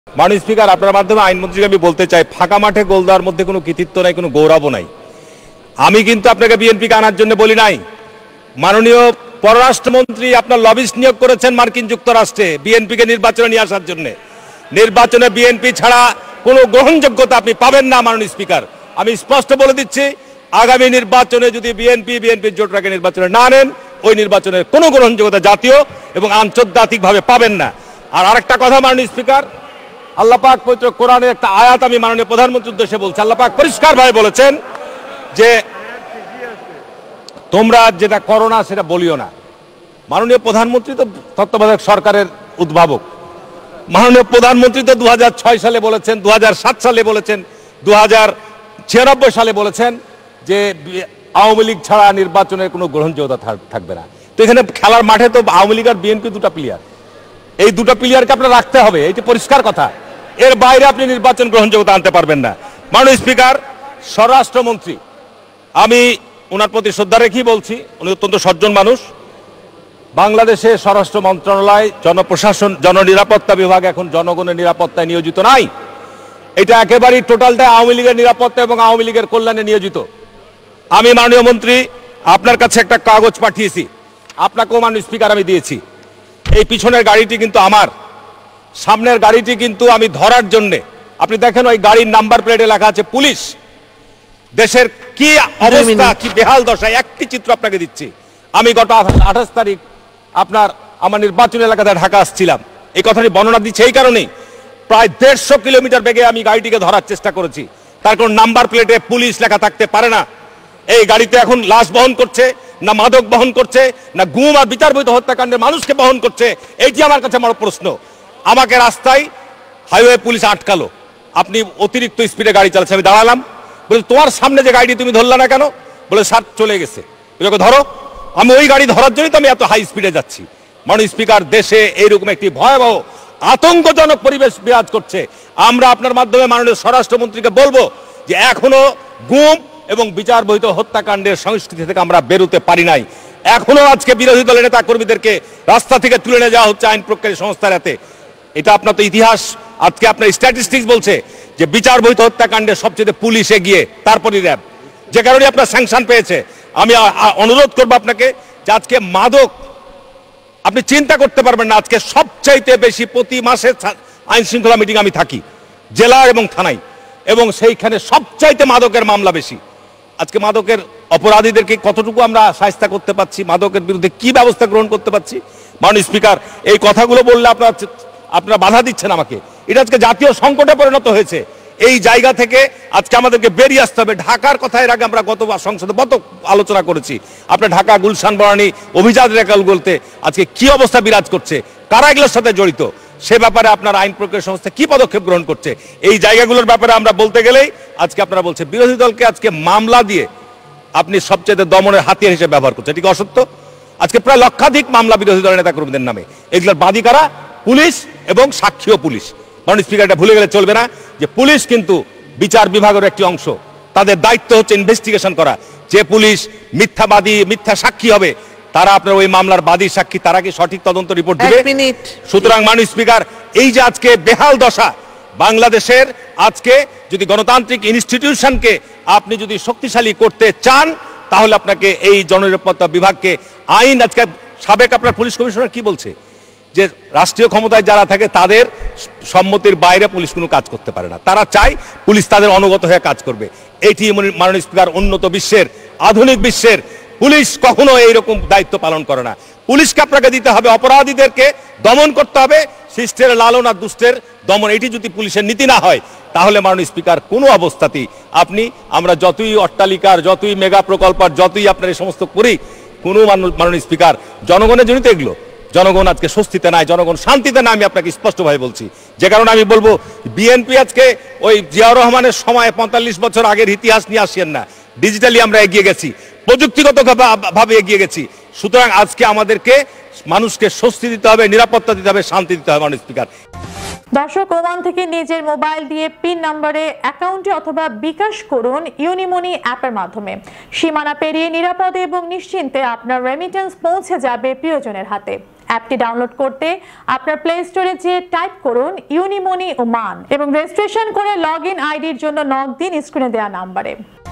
মাননীয় স্পিকার, আপনার মাধ্যমে আইনমন্ত্রীকে আমি বলতে চাই, ফাঁকা মাঠে গোল দেওয়ার মধ্যে কোনো কৃতিত্ব নাই, কোনো গৌরবও নাই। আমি কিন্তু আপনাকে বিএনপিকে আনার জন্য বলি নাই। মাননীয় পররাষ্ট্রমন্ত্রী আপনার লবিস্ট নিয়োগ করেছেন মার্কিন যুক্তরাষ্ট্রে বিএনপিকে নির্বাচনে নিয়ে আসার জন্য। নির্বাচনে বিএনপি ছাড়া কোনো গ্রহণযোগ্যতা আপনি পাবেন না মাননীয় স্পিকার। আমি স্পষ্ট বলে দিচ্ছি, আগামী নির্বাচনে যদি বিএনপির জোটটাকে নির্বাচনে না নেন, ওই নির্বাচনের কোনো গ্রহণযোগ্যতা জাতীয় এবং আন্তর্জাতিকভাবে পাবেন না। আর আরেকটা কথা মাননীয় স্পিকার, আল্লাহ পাক পবিত্র কোরআনের একটা আয়াত আমি মাননীয় প্রধানমন্ত্রীর উদ্দেশ্যে বলছি। আল্লাহ পাক পরিষ্কারভাবে বলেছেন যে তোমরা যেটা করো না সেটা বলিও না। মাননীয় প্রধানমন্ত্রী তো তত্ত্বাবধায়ক সরকারের উদ্ভাবক। মাননীয় প্রধানমন্ত্রী তো 2006 সালে বলেছেন, 2007 সালে বলেছেন, 2096 সালে বলেছেন যে আওয়ামী লীগ ছাড়া নির্বাচনের কোনো গ্রহণযোগ্যতা থাকবে না। তো এখানে খেলার মাঠে তো আওয়ামী লীগ আর বিএনপি দুটো প্লেয়ার, এই দুটো প্লেয়ারকে আপনার রাখতে হবে, এটি পরিষ্কার কথা। এর বাইরে আপনি নির্বাচন গ্রহণযোগ্যতা আনতে পারবেন না। মাননীয় স্পিকার, স্বরাষ্ট্রমন্ত্রী, আমি ওনার প্রতি শ্রদ্ধা রেখেই বলছি, উনি অত্যন্ত সজ্জন মানুষ। বাংলাদেশে স্বরাষ্ট্র মন্ত্রণালয়, জনপ্রশাসন, জননিরাপত্তা বিভাগ এখন জনগণের নিরাপত্তায় নিয়োজিত নাই। এটা একেবারেই টোটালটা আওয়ামী লীগের নিরাপত্তা এবং আওয়ামী লীগের কল্যাণে নিয়োজিত। আমি মাননীয় মন্ত্রী আপনার কাছে একটা কাগজ পাঠিয়েছি, আপনাকেও মাননীয় স্পিকার আমি দিয়েছি। এই পিছনের গাড়িটি কিন্তু আমার, সামনের গাড়িটি কিন্তু আমি ধরার জন্যে, আপনি দেখেন ওই গাড়ির নাম্বার প্লেটে লেখা আছে পুলিশ। দেশের কি অবস্থা, কি বেহাল দশায়, একটি চিত্র আপনাকে দিচ্ছি। আমি গত 28 তারিখ আমার নির্বাচন এলাকাতে ঢাকা আসছিলাম। এই কথাটি বর্ণনা দিচ্ছে এই কারণেই, প্রায় 150 কিলোমিটার বেগে আমি গাড়িটিকে ধরার চেষ্টা করেছি। তার কোন নাম্বার প্লেটে পুলিশ লেখা থাকতে পারে না। এই গাড়িতে এখন লাশ বহন করছে, না মাদক বহন করছে, না গুম আর বিচারবহিত হত্যাকাণ্ডের মানুষকে বহন করছে, এইটি আমার কাছে বড় প্রশ্ন। আমাকে রাস্তায় হাইওয়ে পুলিশ আটকালো, আপনি অতিরিক্ত স্পিডে গাড়ি চালাচ্ছেন। আমি দাঁড়ালাম, বলে তোমার সামনে যে গাড়িটি তুমি ধরলা না কেন? বলে স্যার চলে গেছে। ধরো, আমি ওই গাড়ি ধরার জন্যই তো আমি এত হাই স্পিডে যাচ্ছি। মাননীয় স্পিকার, দেশে এইরকম একটি ভয়াবহ আতঙ্কজনক পরিবেশ বিরাজ করছে। আমরা আপনার মাধ্যমে মাননীয় স্বরাষ্ট্রমন্ত্রীকে বলবো যে এখনো গুম এবং বিচারবহিত হত্যাকাণ্ডের সংস্কৃতি থেকে আমরা বেরোতে পারি নাই। এখনো আজকে বিরোধী দলের নেতা কর্মীদেরকে রাস্তা থেকে তুলে নিয়ে যাওয়া হচ্ছে আইন প্রক্রিয়া সংস্থার হাতে। এটা আপনার তো ইতিহাস, আজকে আপনার স্ট্যাটিস্টিক্স বলছে যে বিচারবহিত হত্যাকাণ্ডে সবচেয়ে পুলিশ এগিয়ে, তারপরই র্যাব, যে কারণে আপনার স্যাংশন পেয়েছে। আমি অনুরোধ করবো আপনাকে যে আজকে মাদক, আপনি চিন্তা করতে পারবেন না, আজকে সবচাইতে বেশি প্রতি মাসে আইন শৃঙ্খলা মিটিং আমি থাকি জেলা এবং থানায়, এবং সেইখানে সবচাইতে মাদকের মামলা বেশি। আজকে মাদকের অপরাধীদেরকে কতটুকু আমরা শায়েস্তা করতে পারছি, মাদকের বিরুদ্ধে কি ব্যবস্থা গ্রহণ করতে পারছি? মাননীয় স্পিকার, এই কথাগুলো বললে আপনারা বাধা দিচ্ছেন আমাকে। এটা আজকে জাতীয় সংকটে পরিণত হয়েছে। এই জায়গা থেকে আজকে আমাদেরকে বেরিয়ে আসতে হবে। ঢাকার কথা এর আগে আমরা গত সংসদে কত আলোচনা করেছি। আপনার ঢাকা গুলশান বনানী অভিজাত রেখাল বলতে আজকে কি অবস্থা বিরাজ করছে, কারা এগুলোর সাথে জড়িত, সে ব্যাপারে আপনার আইন প্রক্রিয়া সংস্থা কি পদক্ষেপ গ্রহণ করছে, এই জায়গাগুলোর ব্যাপারে আমরা বলতে গেলেই আজকে আপনারা বলছে বিরোধী দলকে আজকে মামলা দিয়ে আপনি সবচেয়ে দমনের হাতিয়ার হিসেবে ব্যবহার করছেন। এটি কি অসত্য? আজকে প্রায় লক্ষাধিক মামলা বিরোধী দলের নেতা কর্মীদের নামে, এগুলোর বাদী কারা? পুলিশ এবং সাক্ষীও পুলিশ। মাননীয় স্পিকার, এটা ভুলে গেলে চলবে না যে পুলিশ কিন্তু বিচার বিভাগের একটি অংশ। তাদের দায়িত্ব হচ্ছে ইনভেস্টিগেশন করা। যে পুলিশ মিথ্যাবাদী, মিথ্যা সাক্ষী হবে, তারা আপনার ওই মামলার বাদী সাক্ষী, তারা কি সঠিক তদন্ত রিপোর্ট দিবে? সুতরাং মাননীয় স্পিকার, এই যে আজকে বেহাল দশা বাংলাদেশের, আজকে যদি গণতান্ত্রিক ইনস্টিটিউশনকে আপনি যদি শক্তিশালী করতে চান, তাহলে আপনাকে এই জননিরাপত্তা বিভাগকে আইন, আজকে সাবেক আপনার পুলিশ কমিশনার কি বলছে যে রাষ্ট্রীয় ক্ষমতায় যারা থাকে তাদের সম্মতির বাইরে পুলিশ কোনো কাজ করতে পারে না। তারা চায় পুলিশ তাদের অনুগত হয়ে কাজ করবে। এইটি মাননীয় স্পিকার, উন্নত বিশ্বের, আধুনিক বিশ্বের পুলিশ কখনো এইরকম দায়িত্ব পালন করে না। পুলিশকে আপনাকে দিতে হবে, অপরাধীদেরকে দমন করতে হবে, শিষ্টের লালন আর দুষ্টের দমন। এটি যদি পুলিশের নীতি না হয়, তাহলে মাননীয় স্পিকার কোনো অবস্থাতেই আমরা যতই অট্টালিকার, যতই মেগা প্রকল্প, যতই আপনার এই সমস্ত করি, কোনো মাননীয় স্পিকার, জনগণের জন্যই তো এগুলো। জনগণ আজকে স্বস্তিতে নাই, জনগণ শান্তিতে না, আমি আপনাকে স্পষ্টভাবে বলছি। যে কারণে আমি বলবো, বিএনপি আজকে ওই জিয়াউর রহমানের সময় 45 বছর আগের ইতিহাস নিয়ে আসেন না। ডিজিটালি আমরা এগিয়ে গেছি, প্রযুক্তিগত ভাবে এগিয়ে গেছি। সুতরাং আজকে আমাদেরকে মানুষকে স্বস্তি দিতে হবে, নিরাপত্তা দিতে হবে, শান্তি দিতে হবে। মাননীয় স্পিকার, দর্শক, ওমান থেকে নিজের মোবাইল দিয়ে পিন নম্বরে অ্যাকাউন্টে অথবা বিকাশ করুন ইউনিমনি অ্যাপের মাধ্যমে। সীমানা পেরিয়ে নিরাপদে এবং নিশ্চিন্তে আপনার রেমিটেন্স পৌঁছে যাবে প্রিয়জনের হাতে। অ্যাপটি ডাউনলোড করতে আপনার প্লে স্টোরে যেয়ে টাইপ করুন ইউনিমনি ওমান এবং রেজিস্ট্রেশন করে লগ ইন আইডির জন্য নক দিন স্ক্রিনে দেওয়া নাম্বারে।